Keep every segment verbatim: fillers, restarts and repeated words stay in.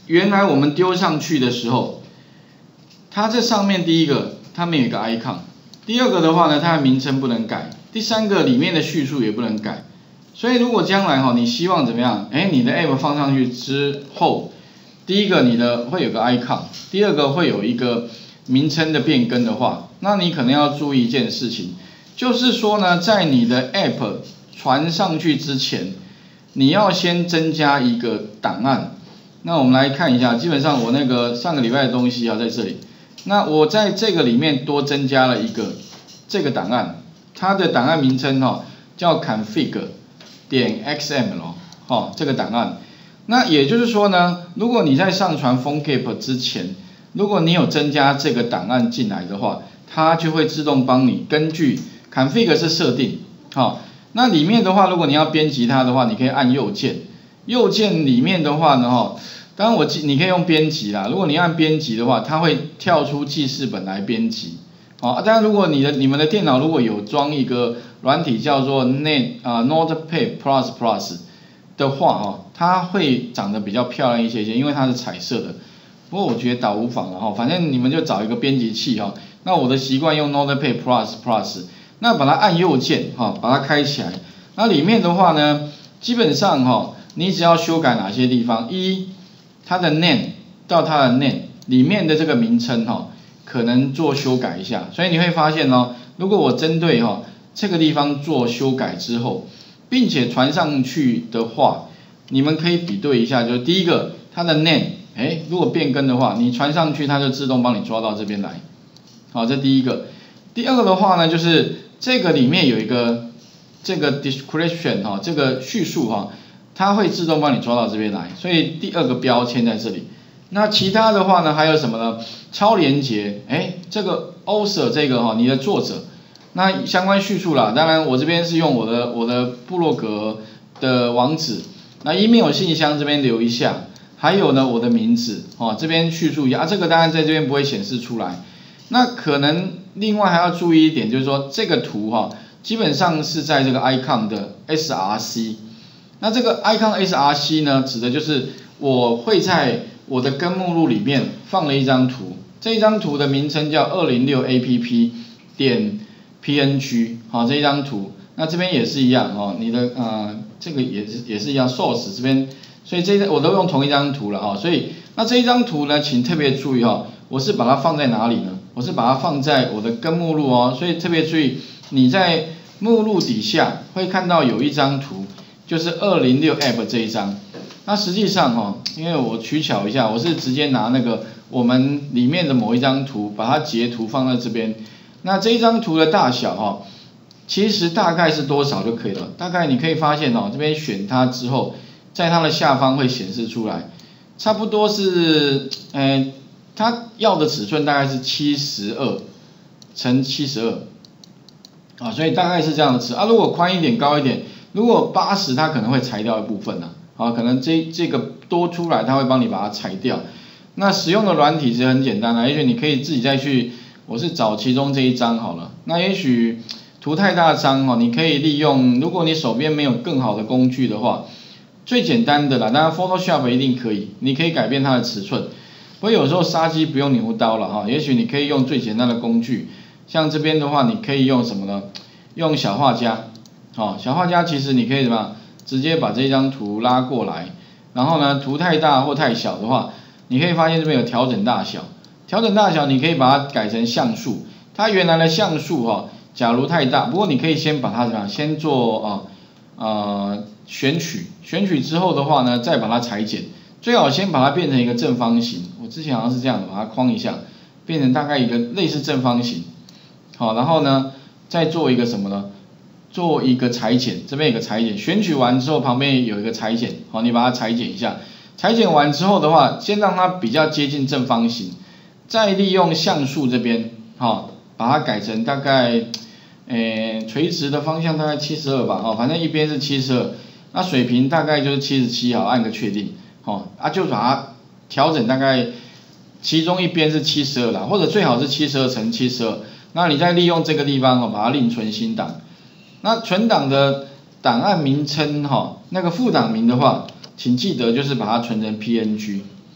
原来我们丢上去的时候，它这上面第一个它没有一个 icon， 第二个的话呢，它的名称不能改，第三个里面的叙述也不能改。所以如果将来哈，你希望怎么样？哎，你的 app 放上去之后，第一个你的会有个 icon， 第二个会有一个名称的变更的话，那你可能要注意一件事情，就是说呢，在你的 app 传上去之前，你要先增加一个档案。那我们来看一下，基本上我那个上个礼拜的东西啊在这里，那我在这个里面多增加了一个这个档案，它的档案名称哈、哦、叫 config 点 xml 哦，这个档案。那也就是说呢，如果你在上传 PhoneGap 之前，如果你有增加这个档案进来的话，它就会自动帮你根据 config 是设定，好、哦，那里面的话，如果你要编辑它的话，你可以按右键，右键里面的话呢，哈，当然我你可以用编辑啦，如果你按编辑的话，它会跳出记事本来编辑，好、哦，当然如果你的你们的电脑如果有装一个软体叫做 Net 啊 Notepad Plus Plus 的话，哈，它会长得比较漂亮一些些，因为它是彩色的。不过我觉得倒无妨了哈，反正你们就找一个编辑器哈。那我的习惯用 Notepad Plus Plus， 那把它按右键哈，把它开起来。那里面的话呢，基本上哈，你只要修改哪些地方，一，它的 name 到它的 name 里面的这个名称哈，可能做修改一下。所以你会发现哦，如果我针对哈这个地方做修改之后，并且传上去的话，你们可以比对一下，就是第一个它的 name。哎，如果变更的话，你传上去，它就自动帮你抓到这边来。好，这第一个。第二个的话呢，就是这个里面有一个这个 description 哈，这个叙述哈，它会自动帮你抓到这边来。所以第二个标签在这里。那其他的话呢，还有什么呢？超连结，哎，这个 author 这个哈，你的作者，那相关叙述啦。当然，我这边是用我的我的部落格的网址，那 email 信箱这边留一下。还有呢，我的名字哦，这边叙述一下啊，这个当然在这边不会显示出来。那可能另外还要注意一点，就是说这个图哈、哦，基本上是在这个 icon 的 S R C。那这个 icon S R C 呢，指的就是我会在我的根目录里面放了一张图，这一张图的名称叫二零六 A P P 点 P N G， 好、哦，这一张图。那这边也是一样哦，你的呃这个也是也是一样 ，source 这边。所以这我都用同一张图了哈，所以那这一张图呢，请特别注意哈，我是把它放在哪里呢？我是把它放在我的根目录哦，所以特别注意，你在目录底下会看到有一张图，就是二零六 App 这一张。那实际上哈，因为我取巧一下，我是直接拿那个我们里面的某一张图，把它截图放在这边。那这一张图的大小哈，其实大概是多少就可以了。大概你可以发现哦，这边选它之后。在它的下方会显示出来，差不多是，呃，它要的尺寸大概是七十二乘七十二，啊，所以大概是这样的尺啊。如果宽一点、高一点，如果八十，它可能会裁掉一部分呐、啊，啊，可能这这个多出来，它会帮你把它裁掉。那使用的软体其实很简单啦、啊，也许你可以自己再去，我是找其中这一张好了。那也许图太大张哦，你可以利用，如果你手边没有更好的工具的话。最简单的啦，当然 Photoshop 一定可以，你可以改变它的尺寸。不过有时候杀鸡不用牛刀了哈，也许你可以用最简单的工具，像这边的话，你可以用什么呢？用小画家，好，小画家其实你可以什么，直接把这张图拉过来，然后呢，图太大或太小的话，你可以发现这边有调整大小，调整大小你可以把它改成像素，它原来的像素哈，假如太大，不过你可以先把它怎么样，先做啊。呃，选取，选取之后的话呢，再把它裁剪，最好先把它变成一个正方形。我之前好像是这样的，把它框一下，变成大概一个类似正方形。好，然后呢，再做一个什么呢？做一个裁剪，这边有个裁剪，选取完之后旁边有一个裁剪，好，你把它裁剪一下。裁剪完之后的话，先让它比较接近正方形，再利用像素这边，好，把它改成大概。诶，垂直的方向大概七十二吧，哦，反正一边是七十二，那水平大概就是七十七，好，按个确定，哦，啊就把它调整大概，其中一边是七十二啦，或者最好是七十二乘七十二，那你再利用这个地方哦，把它另存新档，那存档的档案名称哈、哦，那个副档名的话，请记得就是把它存成 P N G，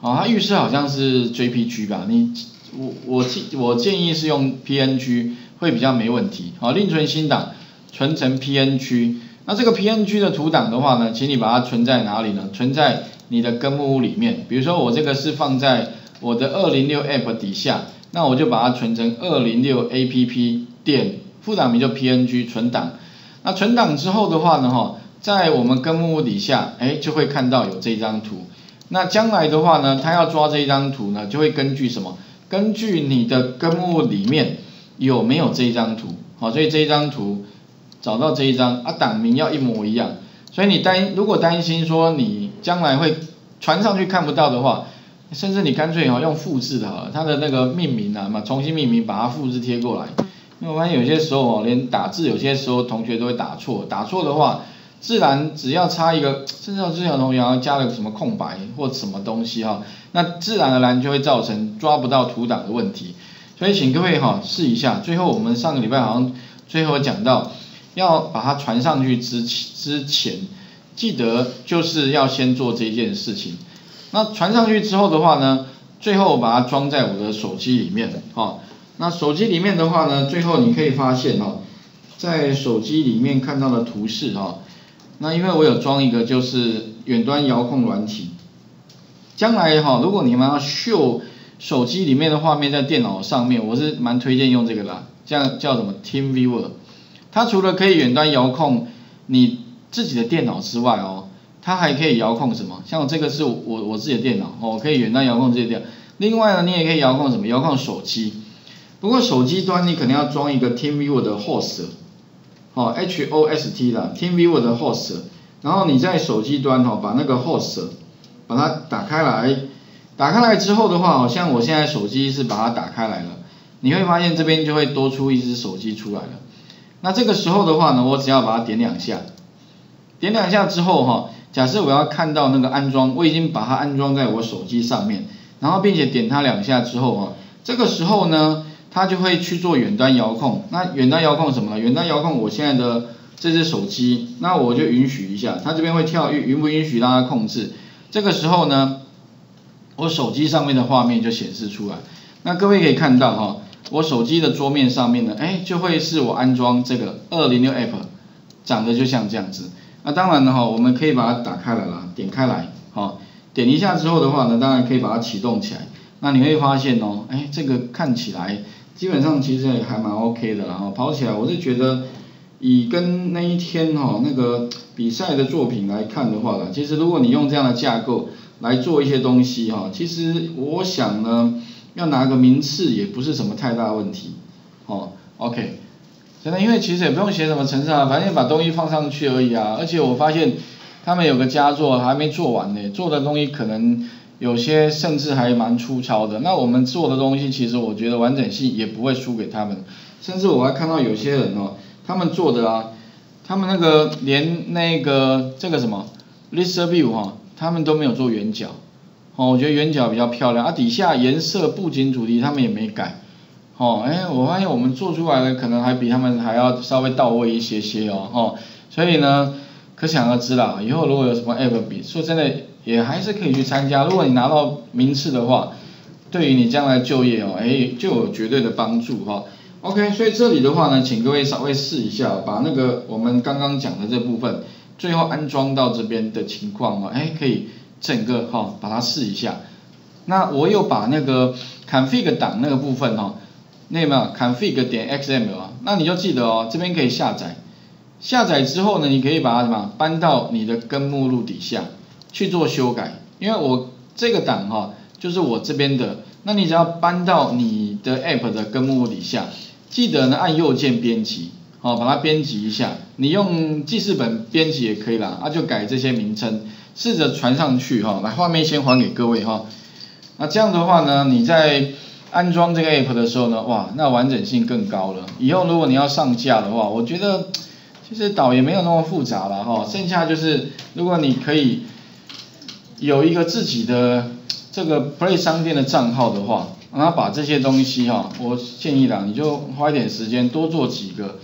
好，它预设好像是 J P G 吧，你我我我建议是用 P N G 会比较没问题。好，另存新档，存成 P N G。那这个 P N G 的图档的话呢，请你把它存在哪里呢？存在你的根目录里面。比如说我这个是放在我的二零六 App 底下，那我就把它存成二零六 A P P 点副档名就 P N G 存档。那存档之后的话呢，哈，在我们根目录底下，哎，就会看到有这张图。那将来的话呢，它要抓这一张图呢，就会根据什么？根据你的根目里面有没有这一张图，好，所以这一张图找到这一张啊，档名要一模一样。所以你担如果担心说你将来会传上去看不到的话，甚至你干脆哈用复制的好了，它的那个命名啊嘛，重新命名，把它复制贴过来。因为我发现有些时候哦，连打字有些时候同学都会打错，打错的话。自然只要差一个，甚至有之前有同学要加了什么空白或什么东西哈，那自然而然就会造成抓不到图档的问题。所以请各位哈试一下。最后我们上个礼拜好像最后讲到，要把它传上去之之前，记得就是要先做这件事情。那传上去之后的话呢，最后把它装在我的手机里面哈。那手机里面的话呢，最后你可以发现哈，在手机里面看到的图示哈。那因为我有装一个就是远端遥控软体，将来哈，如果你们要秀手机里面的画面在电脑上面，我是蛮推荐用这个啦，这样叫什么 TeamViewer。它除了可以远端遥控你自己的电脑之外哦，它还可以遥控什么？像我这个是我我自己的电脑哦，我可以远端遥控这些电脑。另外呢，你也可以遥控什么？遥控手机。不过手机端你可能要装一个 TeamViewer 的 host。好 ，H O S T 啦 ，TeamViewer 的 host， 然后你在手机端哈，把那个 host 把它打开来，打开来之后的话，好像我现在手机是把它打开来了，你会发现这边就会多出一只手机出来了。那这个时候的话呢，我只要把它点两下，点两下之后哈，假设我要看到那个安装，我已经把它安装在我手机上面，然后并且点它两下之后哈，这个时候呢。它就会去做远端遥控，那远端遥控什么呢？远端遥控我现在的这只手机，那我就允许一下，它这边会跳允不允许让它控制。这个时候呢，我手机上面的画面就显示出来。那各位可以看到哈，我手机的桌面上面呢，哎，就会是我安装这个二零六 App， 长得就像这样子。那当然呢哈，我们可以把它打开来啦，点开来，好，点一下之后的话呢，当然可以把它启动起来。那你会发现哦，哎，这个看起来。基本上其实也还蛮 OK 的啦，然后跑起来我是觉得以跟那一天哈那个比赛的作品来看的话啦，其实如果你用这样的架构来做一些东西哈，其实我想呢要拿个名次也不是什么太大问题，哦 OK， 真的因为其实也不用写什么程式啊，反正把东西放上去而已啊，而且我发现他们有个佳作还没做完呢，做的东西可能。有些甚至还蛮粗糙的，那我们做的东西其实我觉得完整性也不会输给他们，甚至我还看到有些人哦，他们做的啊，他们那个连那个这个什么 List View 哈，他们都没有做圆角，哦，我觉得圆角比较漂亮，啊底下颜色布景主题他们也没改，哦，哎，我发现我们做出来的可能还比他们还要稍微到位一些些哦，哦，所以呢，可想而知啦，以后如果有什么 App 比，说真的。也还是可以去参加，如果你拿到名次的话，对于你将来就业哦，哎，就有绝对的帮助哈。OK， 所以这里的话呢，请各位稍微试一下，把那个我们刚刚讲的这部分，最后安装到这边的情况哦，哎，可以整个哈把它试一下。那我有把那个 config 档那个部分哈，那有没有 config 点 X M L 啊？那你就记得哦，这边可以下载，下载之后呢，你可以把它什么搬到你的根目录底下。去做修改，因为我这个档哈、哦，就是我这边的，那你只要搬到你的 App 的根目录底下，记得呢按右键编辑，好、哦，把它编辑一下，你用记事本编辑也可以啦，啊就改这些名称，试着传上去哈、哦，来画面先还给各位哈、哦，那这样的话呢，你在安装这个 App 的时候呢，哇，那完整性更高了，以后如果你要上架的话，我觉得其实导也没有那么复杂了哈、哦，剩下就是如果你可以。有一个自己的这个 Play 商店的账号的话，然后把这些东西哈，我建议啦，你就花一点时间多做几个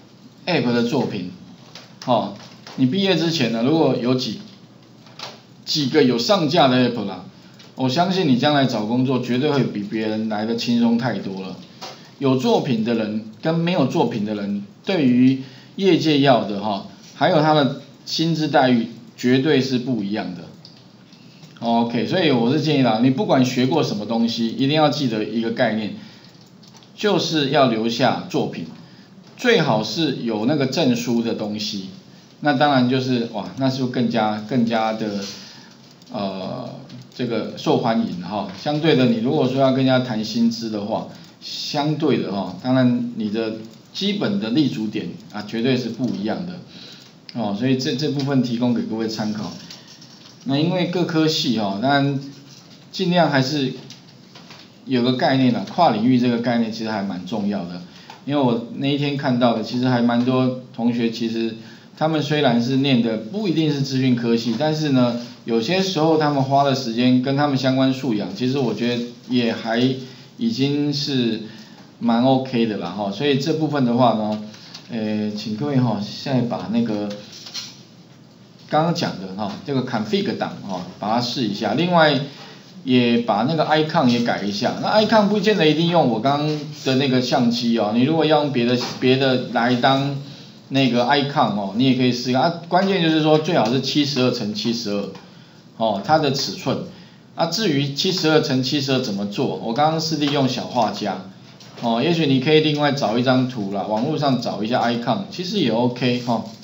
App 的作品，哦，你毕业之前呢，如果有几几个有上架的 App 啦， 我相信你将来找工作绝对会比别人来的轻松太多了。有作品的人跟没有作品的人，对于业界要的哈，还有他的薪资待遇绝对是不一样的。OK， 所以我是建议啦，你不管学过什么东西，一定要记得一个概念，就是要留下作品，最好是有那个证书的东西。那当然就是哇，那就更加更加的呃这个受欢迎哈。相对的，你如果说要跟人家谈薪资的话，相对的哈，当然你的基本的立足点啊，绝对是不一样的哦。所以这这部分提供给各位参考。那因为各科系哈，当然尽量还是有个概念啦，跨领域这个概念其实还蛮重要的。因为我那一天看到的，其实还蛮多同学，其实他们虽然是念的不一定是资讯科系，但是呢，有些时候他们花的时间跟他们相关素养，其实我觉得也还已经是蛮 OK 的啦哈。所以这部分的话呢，呃，请各位哈，现在把那个刚刚讲的哈，这个 config 档哈，把它试一下。另外也把那个 icon 也改一下。那 icon 不见得一定用我刚刚的那个相机哦，你如果要用别的别的来当那个 icon 哦，你也可以试一下。啊，关键就是说最好是七十二乘七十二哦，它的尺寸。啊，至于七十二乘七十二怎么做，我刚刚是利用小画家哦，也许你可以另外找一张图啦，网络上找一下 icon， 其实也 OK 哈、哦。